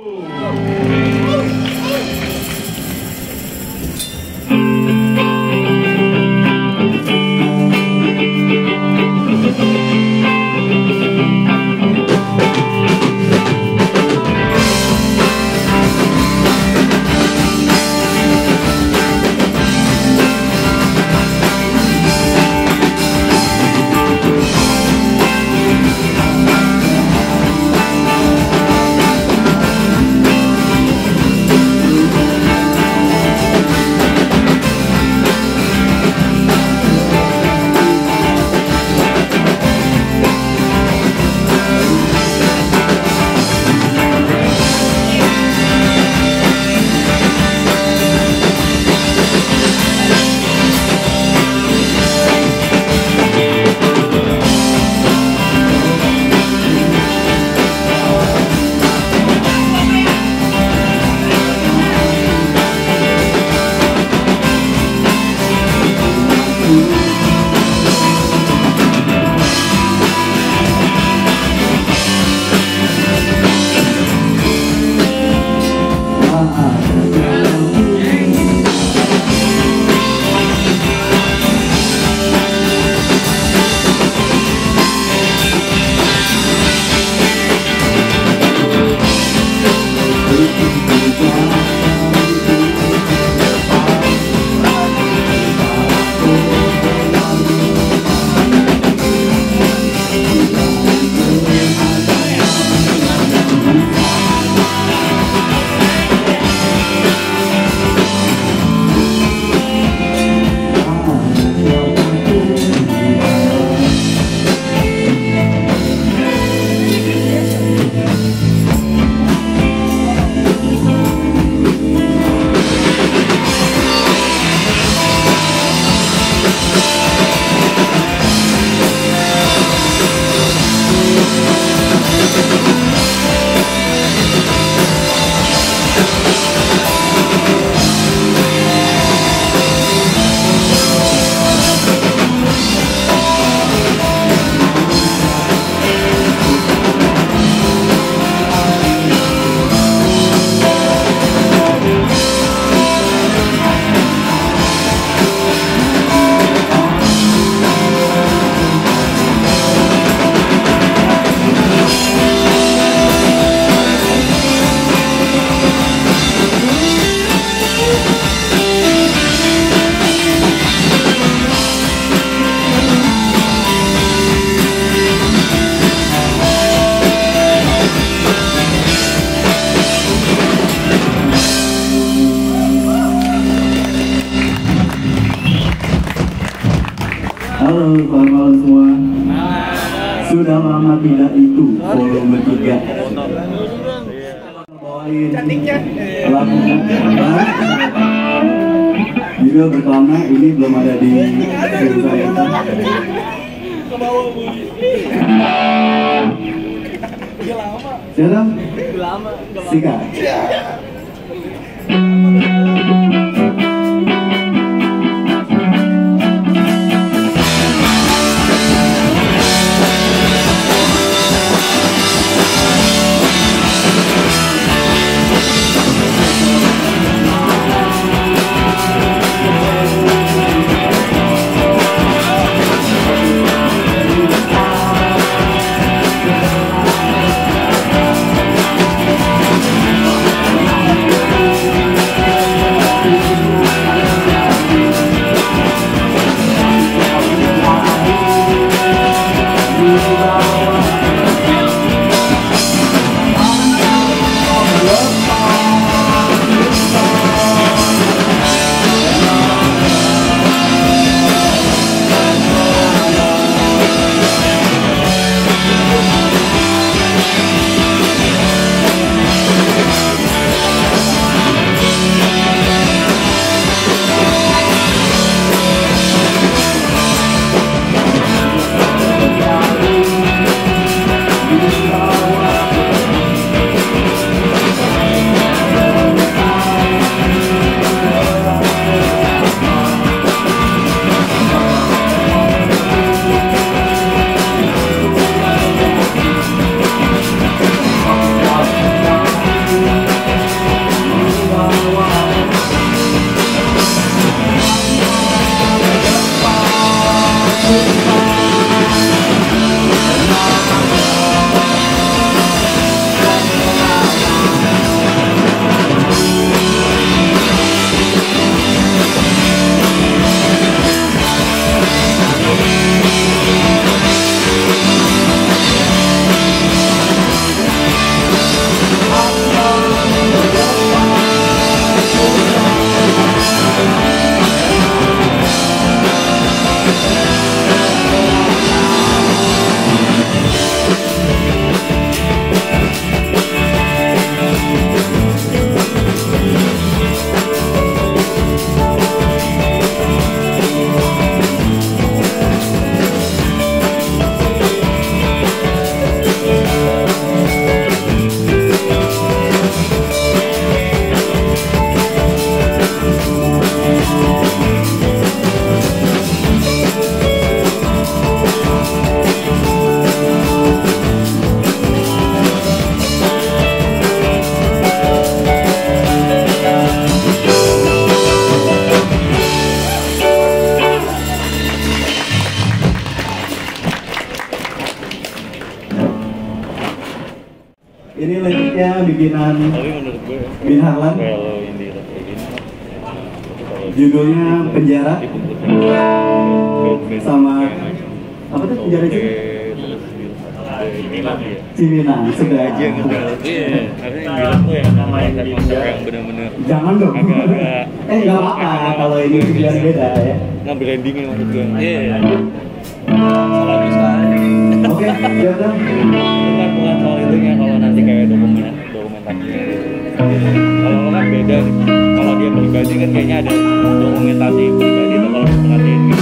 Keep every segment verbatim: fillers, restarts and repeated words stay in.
Halo, selamat malam semua. Sudah lama tidak itu volume tiga. Bawain lagu judul pertama ini belum ada di film saya. Siapa? Sika. kepemimpinan Tapi menurut gue Bin Harlan. kalau yang di kayak gini Judulnya Penjara sama apa tuh penjara itu? Cimina, sudah aja gitu. Iya, harusnya yang bilang tuh yang konsep-konsep yang bener-bener jangan dong. agak-agak Eh nggak apa-apa kalau ini biar beda ya. nah brandingnya maksud gue. Iya. Salah sekali. Oke, ya udah. Bukan bukan soal itunya kalau nanti kayak dokumen dokumentasinya. Kalau lo kan beda nih. Kalau dia pribadi kan kayaknya ada dokumentasi pribadi tuh kalau perhatiin gitu.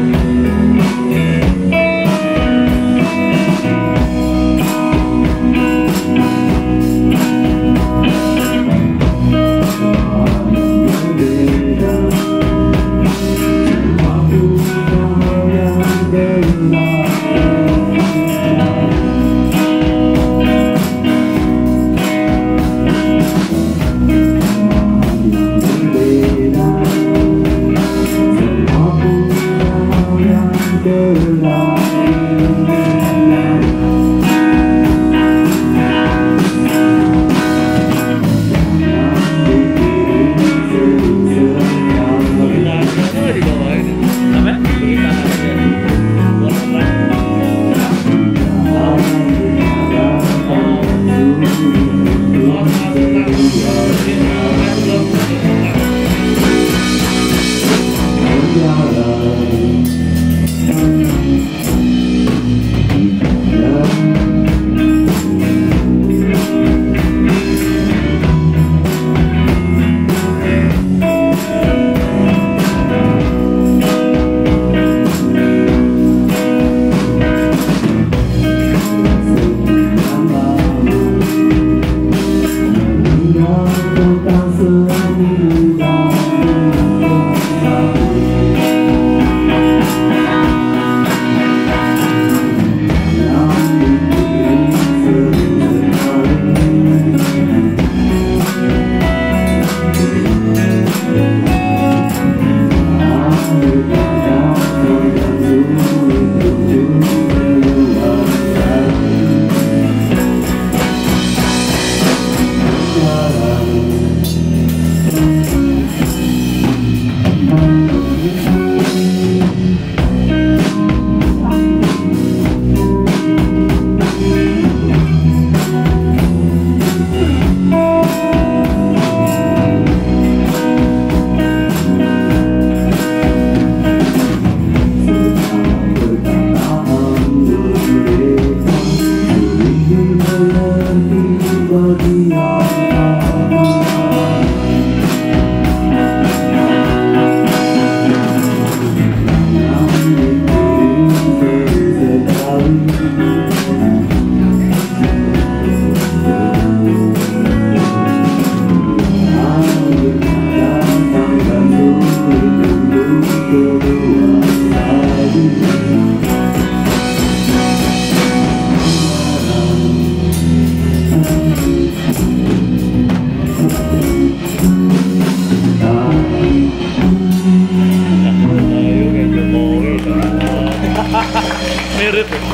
Mirip ya?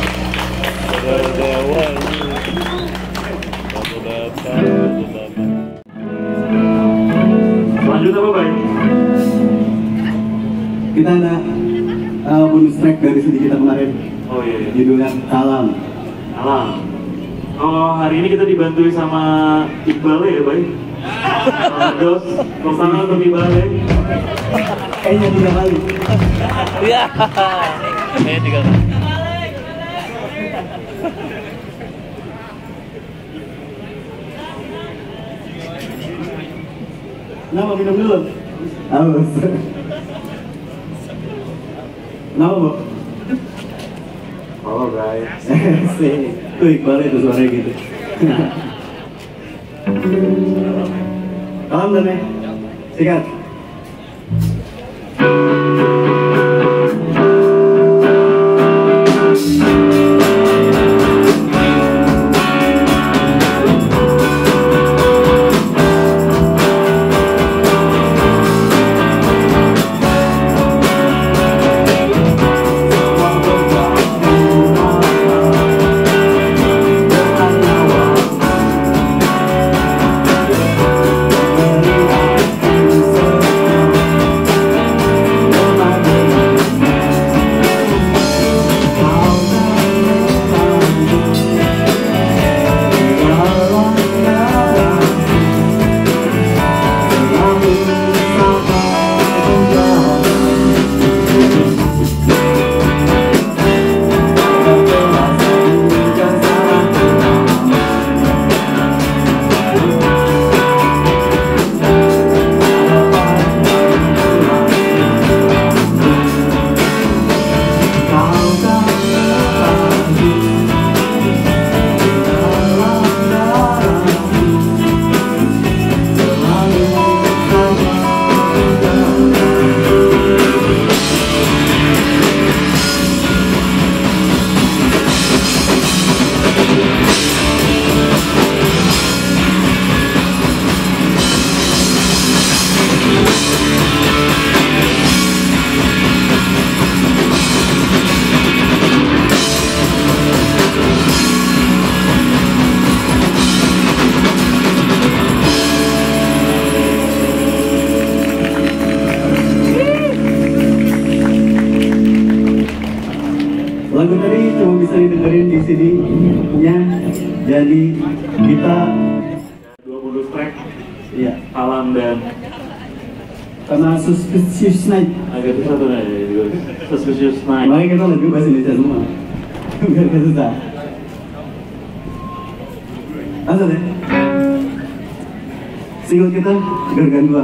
Dewa ini satu delapan, satu delapan. Lanjut apa Bay? Kita ada uh, bonus track dari sedih kita kemarin. Oh iya, iya. Judulnya Kalam. Alam. Oh hari ini kita dibantui sama Iqbal ya Bay? Dos, pertama untuk Iqbal ya? Kayaknya tiga kali. Iya. Kayaknya tiga kali. Nama minum dulu. Haus. Nama Bu? Halo guys. Sih, tuh Iqbal itu suaranya gitu. Kalam dan nih, sikat. Iya. Alam dan Karena suspicious night. agak susah tuh ya, suspicious night. Makanya kita lebih bahasa Indonesia semua. Biar gak susah. Langsung deh. Single kita Gergan dua.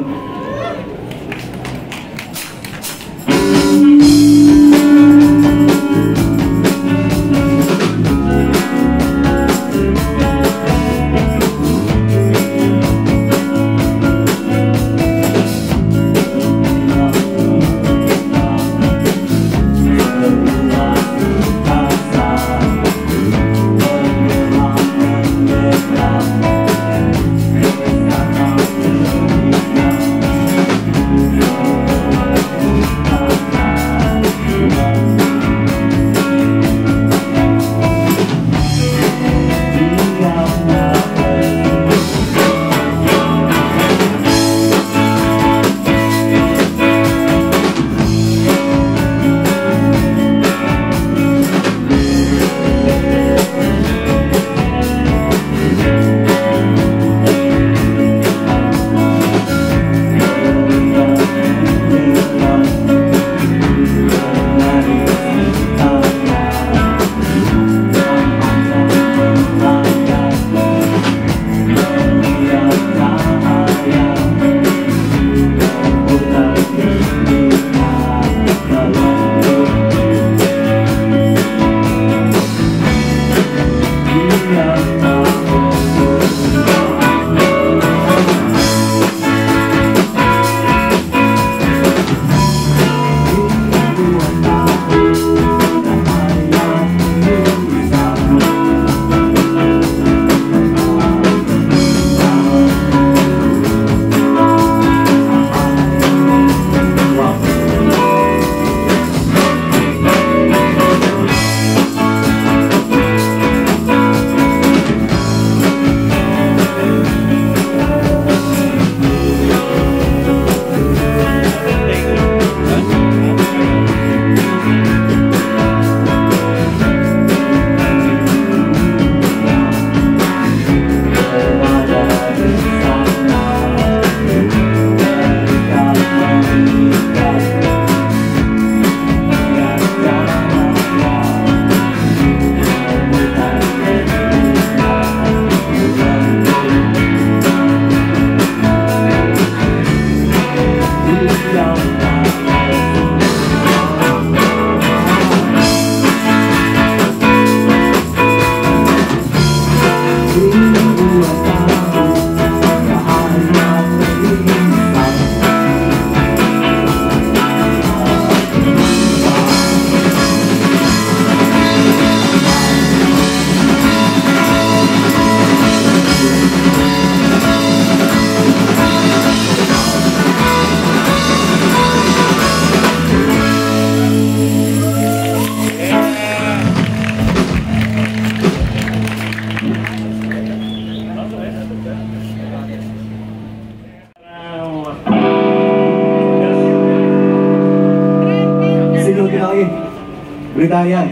Berita harian.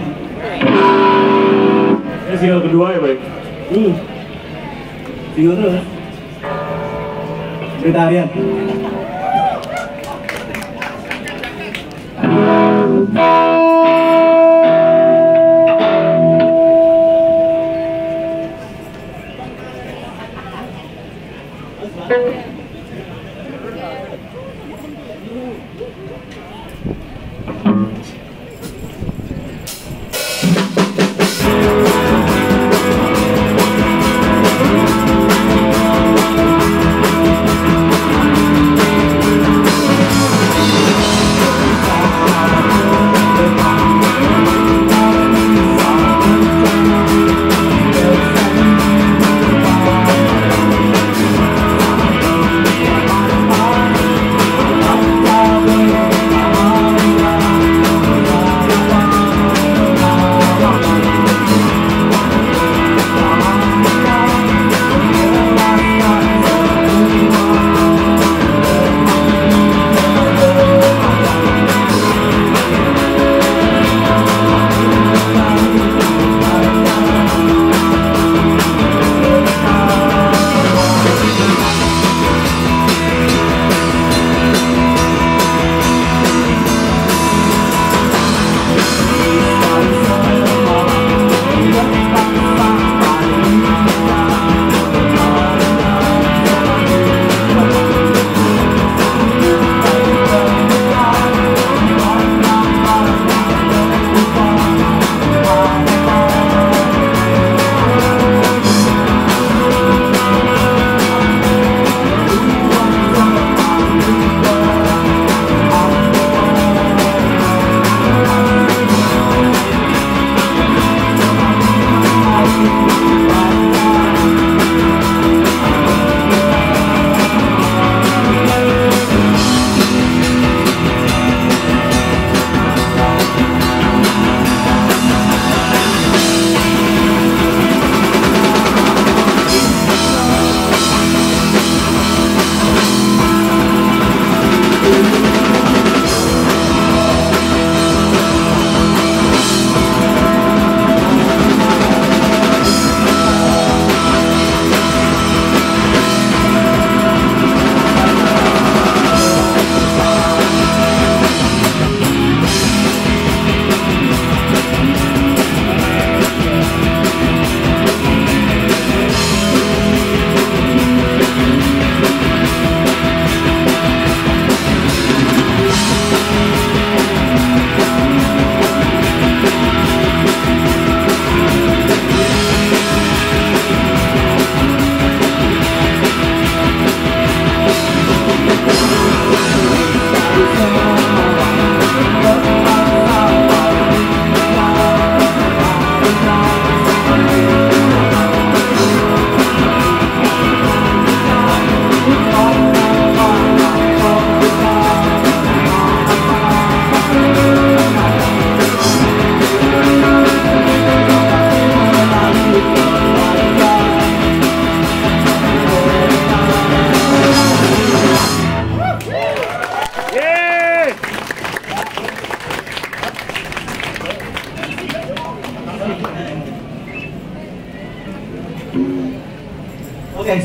Ini single kedua ya, baik. Hmm. Single terus. Berita harian.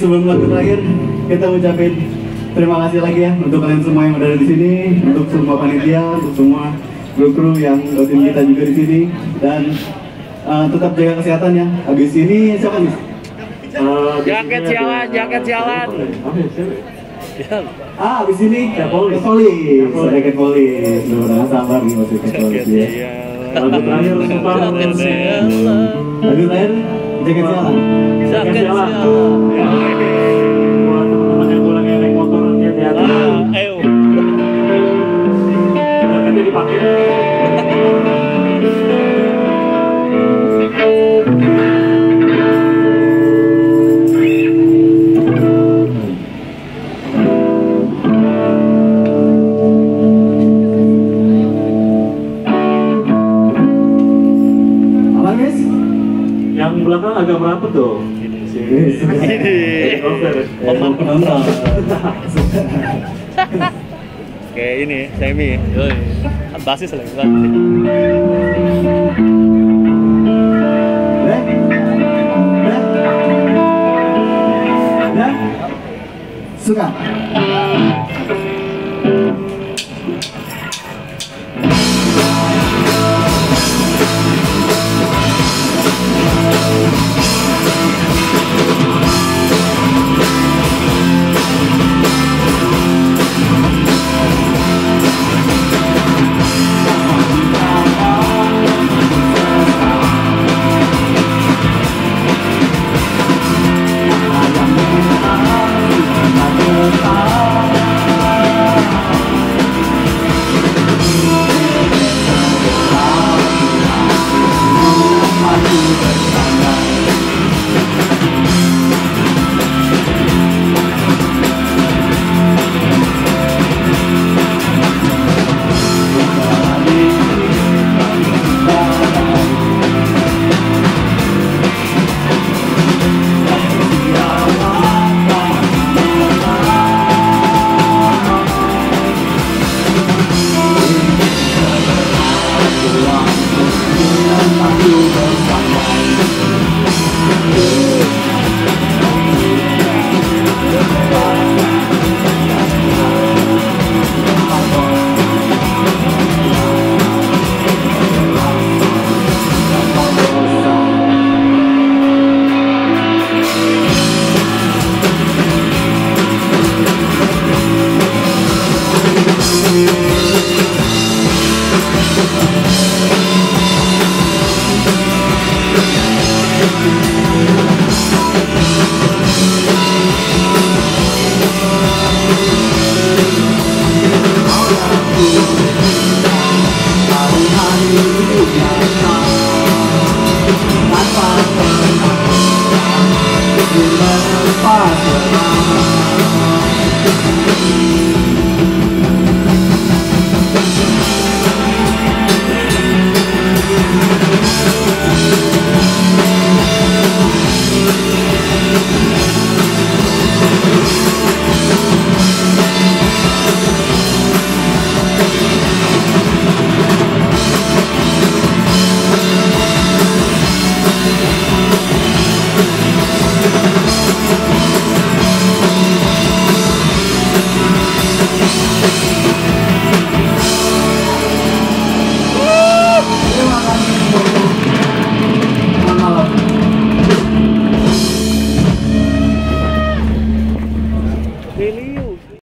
sebelum lagu terakhir kita ucapin terima kasih lagi ya untuk kalian semua yang ada di sini, untuk semua panitia, untuk semua kru-kru yang doain kita juga di sini, dan uh, tetap jaga kesehatan ya. Habis ini siapa nih? Uh, Jaket sialan, jaket sialan. Ah, abis ini Cat Police. Police, ada Cat Police. Mudah-mudahan sabar nih masih Cat Police ya. Lagu terakhir Supang. Jaket sialan. Lagu terakhir Jaket Sialan. Jaket sialan. Buat teman-teman yang pulang yang naik motor hati-hati. Ah, ayo. Jaketnya dipakai. Apa guys? Yang belakang agak merapat dong. Ini. Omong penonton. Kayak ini, Semi. Yoi. Basis lagi kan. Deh, deh, deh, suka.